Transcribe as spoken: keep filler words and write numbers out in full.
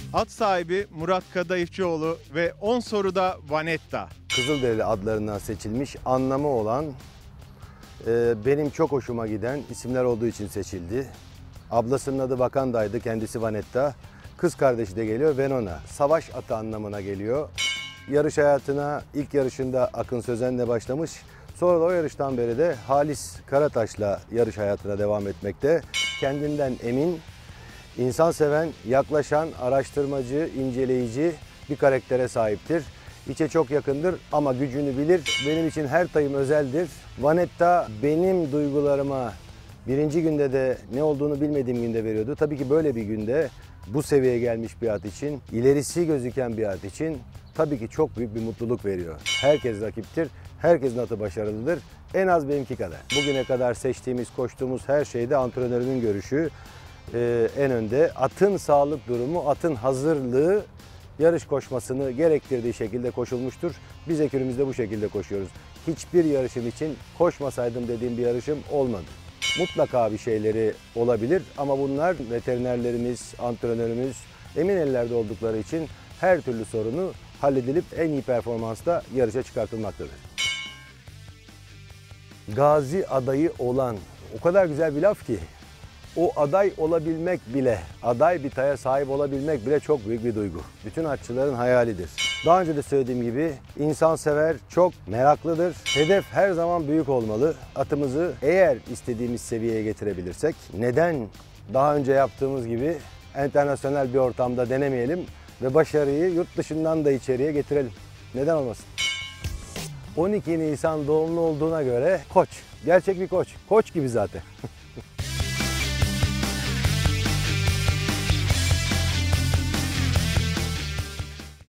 At sahibi Murat Kadayıfçıoğlu ve on soruda Vanetta. Kızılderili adlarından seçilmiş, anlamı olan, e, benim çok hoşuma giden isimler olduğu için seçildi. Ablasının adı Vakanda'ydı, kendisi Vanetta. Kız kardeşi de geliyor Venona. Savaş atı anlamına geliyor. Yarış hayatına ilk yarışında Akın Sözen'le başlamış. Sonra da o yarıştan beri de Halis Karataş'la yarış hayatına devam etmekte. Kendinden emin, insan seven, yaklaşan, araştırmacı, inceleyici bir karaktere sahiptir. İçe çok yakındır ama gücünü bilir. Benim için her tayım özeldir. Vanetta benim duygularıma birinci günde de ne olduğunu bilmediğim günde veriyordu. Tabii ki böyle bir günde bu seviyeye gelmiş bir at için, ilerisi gözüken bir at için tabii ki çok büyük bir mutluluk veriyor. Herkes rakiptir, herkesin atı başarılıdır. En az benimki kadar. Bugüne kadar seçtiğimiz, koştuğumuz her şeyde antrenörümün görüşü e, en önde. Atın sağlık durumu, atın hazırlığı yarış koşmasını gerektirdiği şekilde koşulmuştur. Biz ekürümüzde bu şekilde koşuyoruz. Hiçbir yarışım için koşmasaydım dediğim bir yarışım olmadı. Mutlaka bir şeyleri olabilir ama bunlar veterinerlerimiz, antrenörümüz emin ellerde oldukları için her türlü sorunu halledilip en iyi performansla yarışa çıkartılmaktadır. Gazi adayı olan, o kadar güzel bir laf ki, o aday olabilmek bile, aday bir taya sahip olabilmek bile çok büyük bir duygu. Bütün atçıların hayalidir. Daha önce de söylediğim gibi insansever, çok meraklıdır. Hedef her zaman büyük olmalı. Atımızı eğer istediğimiz seviyeye getirebilirsek, neden daha önce yaptığımız gibi internasyonel bir ortamda denemeyelim ve başarıyı yurt dışından da içeriye getirelim. Neden olmasın? on iki Nisan doğumlu olduğuna göre koç. Gerçek bir koç. Koç gibi zaten.